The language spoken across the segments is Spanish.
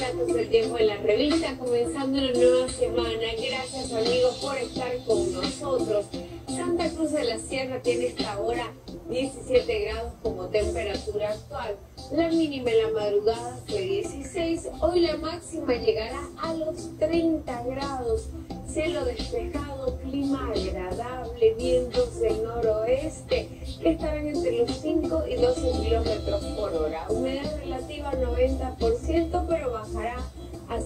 Datos del tiempo en la revista, comenzando una nueva semana. Gracias amigos por estar con nosotros. Santa Cruz de la Sierra tiene esta hora 17 grados como temperatura actual. La mínima en la madrugada fue 16. Hoy la máxima llegará a los 30 grados. Cielo despejado, clima agradable, vientos del noroeste que estarán entre los 5 y 12 kilómetros por hora. Humedad relativa 90%, pero bajará a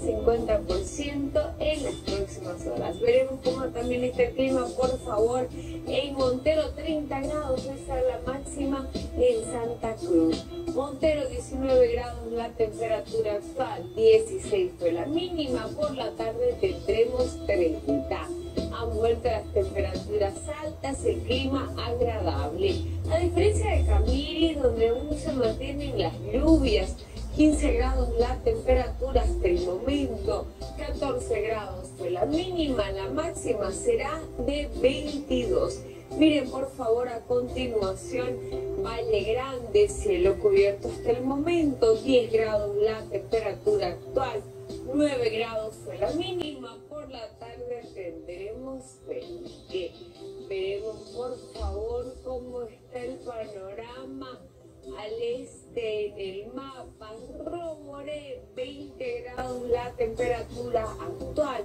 50% en las próximas horas. Veremos cómo también está el clima, por favor. En Montero 30 grados, esa es la máxima en Santa Cruz. Montero 19 grados la temperatura actual, 16 fue la mínima. Por la tarde tendremos 30. Han vuelto las temperaturas altas, el clima agradable. A diferencia de Camiri, donde aún se mantienen las lluvias, 15 grados la temperatura hasta el momento, 14 grados fue la mínima, la máxima será de 22. Miren por favor a continuación, Valle Grande, cielo cubierto hasta el momento, 10 grados la temperatura actual, 9 grados fue la mínima. Por la tarde tendremos 20. Veremos por favor cómo está el panorama al este en el mapa. Romoré 20 grados la temperatura actual,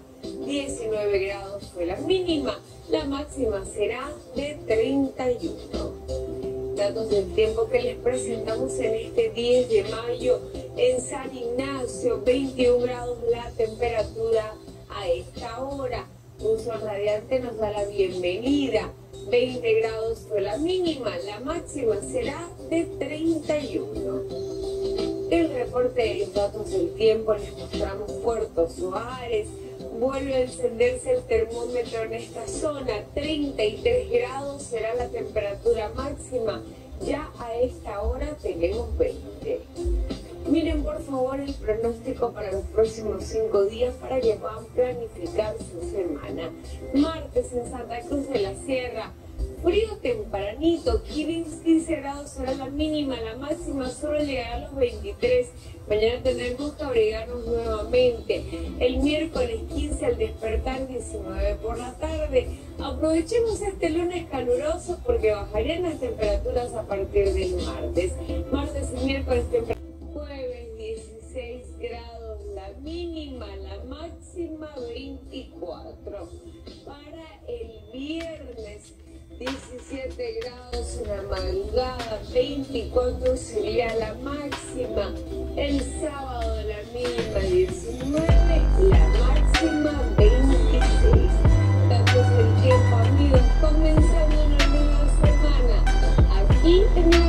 19 grados fue la mínima, la máxima será de 31. Datos del tiempo que les presentamos en este 10 de mayo en San Ignacio, 21 grados la temperatura a esta hora. Un sol radiante nos da la bienvenida. 20 grados fue la mínima, la máxima será de 31. El reporte de los datos del tiempo les mostramos Puerto Suárez. Vuelve a encenderse el termómetro en esta zona, 33 grados será la temperatura máxima. Ya a esta hora tenemos 20. Miren por favor el pronóstico para los próximos 5 días para que puedan planificar su semana. Martes en Santa Cruz de la Sierra, frío tempranito, 15 grados será la mínima, la máxima solo llegará a los 23. Mañana tendremos que abrigarnos nuevamente. El miércoles 15 al despertar, 19 por la tarde. Aprovechemos este lunes caluroso porque bajarían las temperaturas a partir del martes. Martes y miércoles temprano. Jueves 16 grados la mínima, la máxima 24. Para el viernes 17 grados en la madrugada, 24 sería la máxima. El sábado la mínima 19, la máxima 26. Datos del tiempo amigos, comenzando una nueva semana aquí en